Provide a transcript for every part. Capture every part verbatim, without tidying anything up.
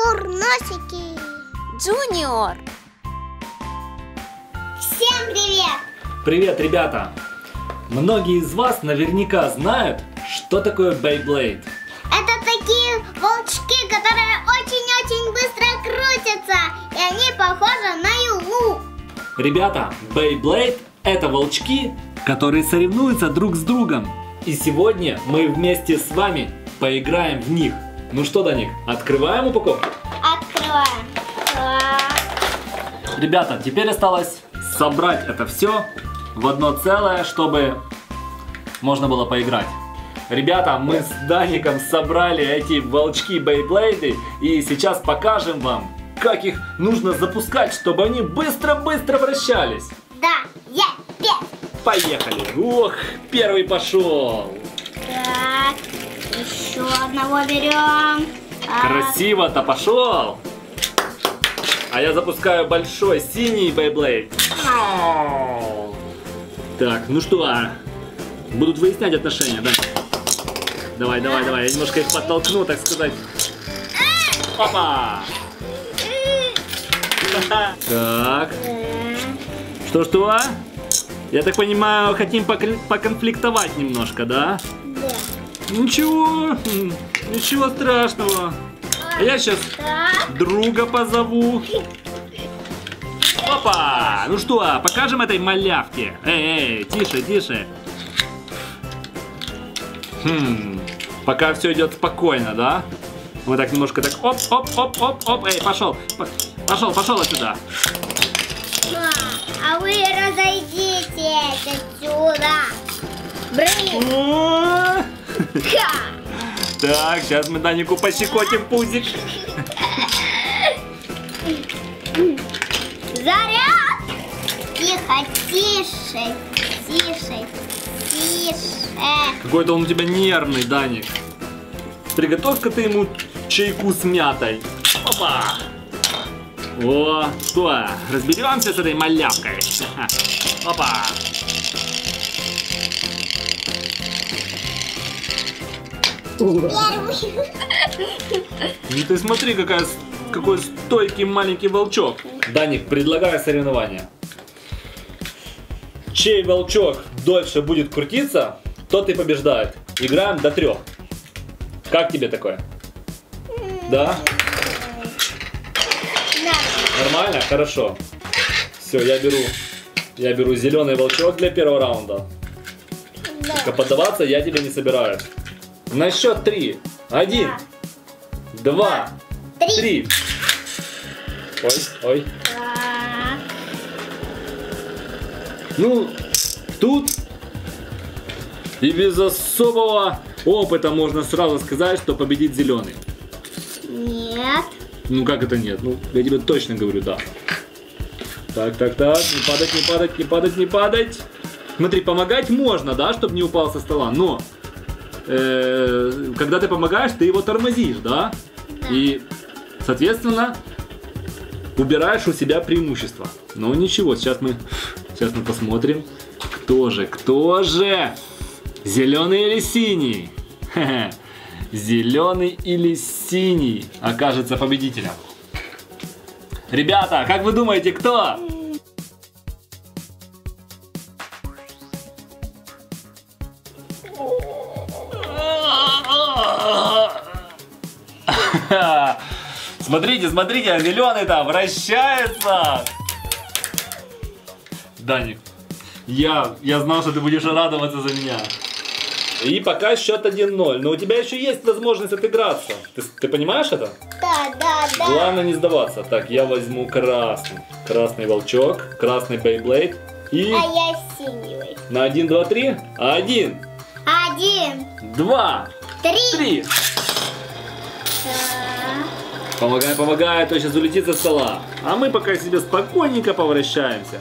Курносики. Джуниор. Всем привет! Привет, ребята! Многие из вас наверняка знают, что такое Beyblade. Это такие волчки, которые очень-очень быстро крутятся, и они похожи на юлу. Ребята, Beyblade — это волчки, которые соревнуются друг с другом. И сегодня мы вместе с вами поиграем в них. Ну что, Даник, открываем упаковку? Открываем. Ребята, теперь осталось собрать это все в одно целое, чтобы можно было поиграть. Ребята, мы с Даником собрали эти волчки Beyblade, и сейчас покажем вам, как их нужно запускать, чтобы они быстро-быстро вращались. Да, я первый. Поехали! Ох, первый пошел! Так, еще одного берем. Так. Красиво-то пошел! А я запускаю большой синий Beyblade. Так, ну что, будут выяснять отношения, да? Давай, давай, давай, я немножко их подтолкну, так сказать. Опа! Так. Что-что? Я так понимаю, хотим поконфликтовать немножко, да? Да. Ничего, ничего страшного. Я сейчас друга позову. Опа! Ну что, покажем этой малявке? Эй, эй, тише, тише. Хм, пока все идет спокойно, да? Вот так немножко так, оп, оп, оп, оп, оп. Эй, пошел, пошел, пошел отсюда. А вы разойдитесь отсюда. Блин. Так, сейчас мы Данику пощекотим пузик. Заряд! Тихо, тише, тише, тише. Какой-то он у тебя нервный, Даник. Приготовь-ка ты ему чайку с мятой. Опа! О, что? Разберемся с этой малявкой. Опа! Первый. Ну ты смотри, какая, какой стойкий маленький волчок. Даник, предлагаю соревнование. Чей волчок дольше будет крутиться, тот и побеждает. Играем до трех. Как тебе такое? Да? Нормально? Хорошо. Все, я беру, я беру зеленый волчок для первого раунда. Да. Только поддаваться я тебе не собираюсь. На счет три. Один, да. Два, три. три. Ой, ой. Так. Ну, тут и без особого опыта можно сразу сказать, что победит зеленый. Нет. Ну как это нет? Ну, я тебе точно говорю, да. Так, так, так, не падать, не падать, не падать, не падать. Смотри, помогать можно, да, чтобы не упал со стола, но э, когда ты помогаешь, ты его тормозишь, да? Да. И, соответственно, убираешь у себя преимущество. Но ничего, сейчас мы, сейчас мы посмотрим, кто же, кто же, зеленый или синий? Хе-хе. Зеленый или синий окажется победителем. Ребята, как вы думаете, кто? Смотрите, смотрите, зеленый-то вращается. Даник, я, я знал, что ты будешь радоваться за меня. И пока счет один ноль. Но у тебя еще есть возможность отыграться. Ты, ты понимаешь это? Да, да, да. Главное не сдаваться. Так, я возьму красный. Красный волчок, красный Beyblade. И А я синий. на один, два, три. Один, Один, два, три. три. Так. Помогай, помогай, а то сейчас улетит со стола. А мы пока себе спокойненько повращаемся.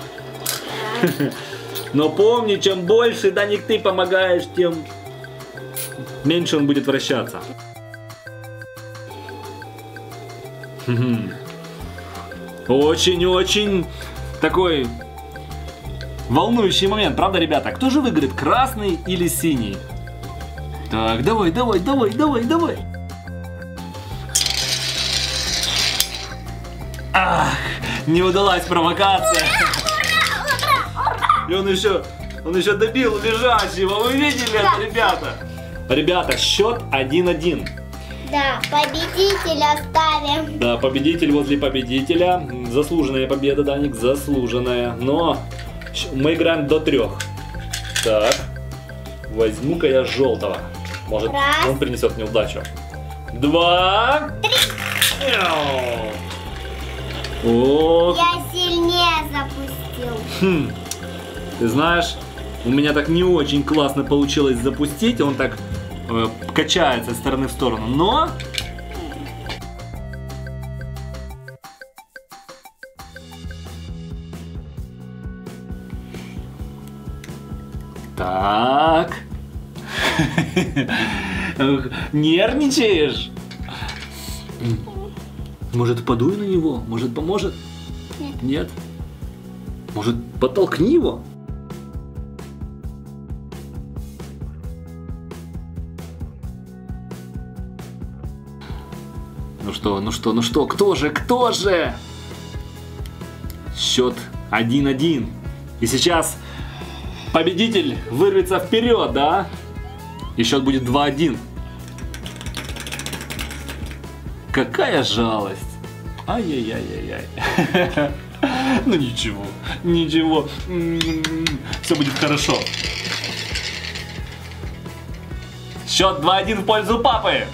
Но помни, чем больше, Даник, ты помогаешь, тем меньше он будет вращаться. Очень-очень такой волнующий момент, правда, ребята? Кто же выиграет, красный или синий? Так, давай, давай, давай, давай, давай. Ах, не удалась провокация. И он еще, он еще добил лежащего. Вы видели Да. это, ребята? Ребята, счет один-один. Да, победителя оставим. Да, победитель возле победителя. Заслуженная победа, Даник, заслуженная. Но щ- мы играем до трех. Так, возьму-ка я желтого. Может, Раз. он принесет неудачу. Два. Три. О, Я сильнее запустил. хм. Ты знаешь, у меня так не очень классно получилось запустить. Он так э, качается из стороны в сторону. Но... Так. Нервничаешь? Может, подуй на него? Может, поможет? Нет. Нет? Может, подтолкни его? Ну что, ну что, ну что, кто же, кто же? Счет один-один. И сейчас победитель вырвется вперед, да? И счет будет два-один. Какая жалость. Ай-яй-яй-яй-яй. Ну ничего, ничего. Все будет хорошо. Счет два-один в пользу папы.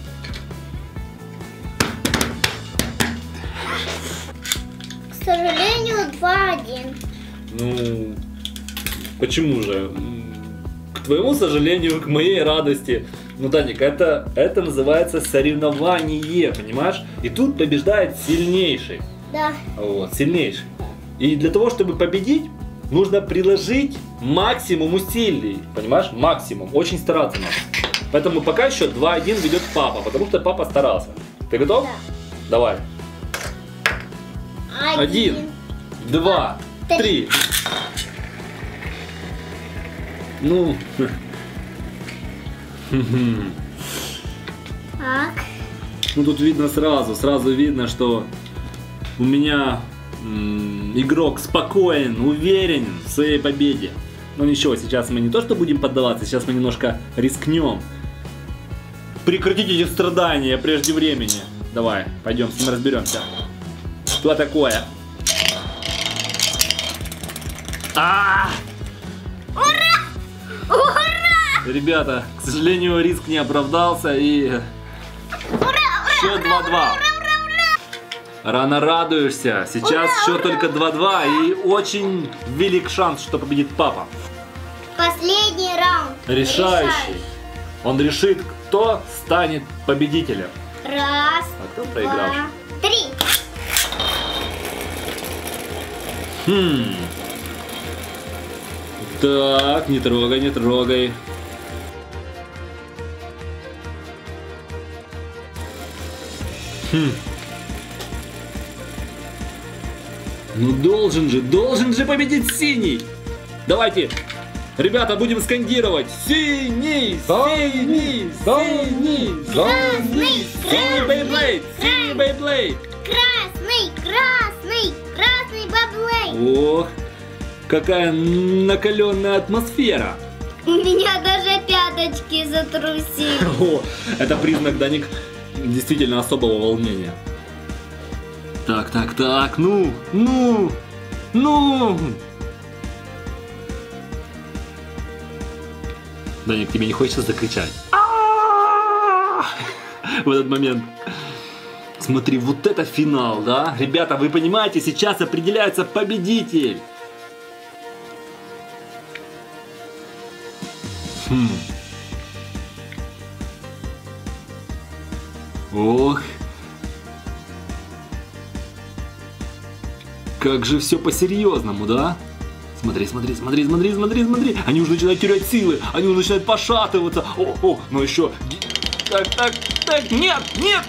К сожалению, два-один. Ну, почему же? К твоему сожалению, к моей радости. Ну, Даник, это, это называется соревнование, понимаешь? И тут побеждает сильнейший. Да. Вот, сильнейший. И для того, чтобы победить, нужно приложить максимум усилий. Понимаешь? Максимум. Очень стараться надо. Поэтому пока еще два-один ведет папа, потому что папа старался. Ты готов? Да. Давай. Один, два, Три. три. Ну. Так. Ну тут видно сразу, сразу видно, что у меня м, игрок спокоен, уверен в своей победе. Но ничего, сейчас мы не то что будем поддаваться, сейчас мы немножко рискнем. Прекратите эти страдания прежде времени. Давай, пойдем с ним разберемся. Что такое? А! Ура! Ура! Ребята, к сожалению, риск не оправдался и счет два-два. Рано радуешься. Сейчас Ура, счет ура, только два-два и очень велик шанс, что победит папа. Последний раунд. Решающий. Он решит, кто станет победителем. Раз, А кто проигравший? два, три. Хм. Так, не трогай, не трогай. Хм. Ну должен же, должен же победить синий. Давайте, ребята, будем скандировать. Синий, синий, синий, Красный, синий Бейблейд, синий Бейблейд. Красный, красный, красный баблей. Ох, какая накаленная атмосфера. У меня даже пяточки затрусили. О, это признак, Даник, действительно особого волнения. Так, так, так, ну, ну, ну. Даник, тебе не хочется закричать? В этот момент. Смотри, вот это финал, да? Ребята, вы понимаете, сейчас определяется победитель. Хм. Ох. Как же все по-серьезному, да? Смотри, смотри, смотри, смотри, смотри, смотри. Они уже начинают терять силы, они уже начинают пошатываться. О, о, но еще. Так, так, так, нет, нет.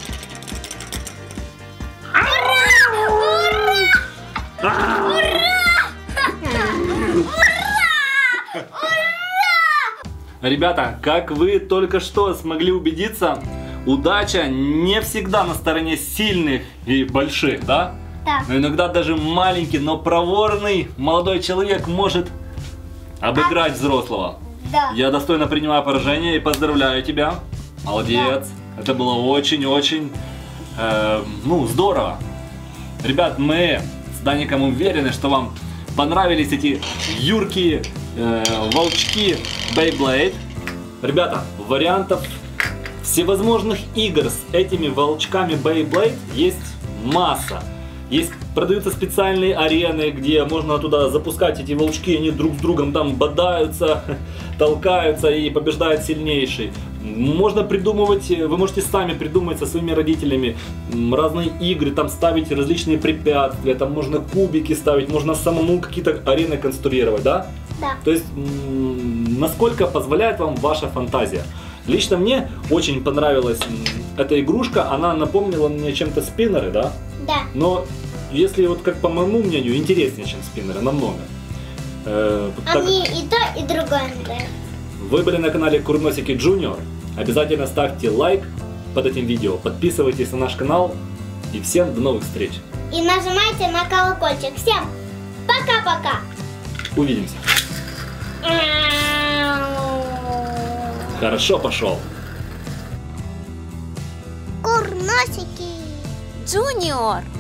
Ребята, как вы только что смогли убедиться, удача не всегда на стороне сильных и больших, да? Да. Но иногда даже маленький, но проворный молодой человек может обыграть взрослого. Да. Я достойно принимаю поражение и поздравляю тебя. Молодец. Да. Это было очень-очень, э, ну, здорово. Ребят, мы с Даником уверены, что вам понравились эти юркие э, волчки Beyblade. Ребята, вариантов всевозможных игр с этими волчками Beyblade есть масса. Есть, продаются специальные арены, где можно туда запускать эти волчки, они друг с другом там бодаются, толкаются и побеждает сильнейший. Можно придумывать, вы можете сами придумать со своими родителями разные игры, там ставить различные препятствия, там можно кубики ставить, можно самому какие-то арены конструировать, да? Да. То есть, насколько позволяет вам ваша фантазия. Лично мне очень понравилась эта игрушка, она напомнила мне чем-то спиннеры, да? Да. Но если вот как по моему мнению, интереснее, чем спиннеры, намного. Э, а мне и то, и другое нравится. Вы были на канале Курносики Джуниор. Обязательно ставьте лайк под этим видео, подписывайтесь на наш канал и всем до новых встреч. И нажимайте на колокольчик. Всем пока-пока. Увидимся. Хорошо пошел. Курносики Джуниор.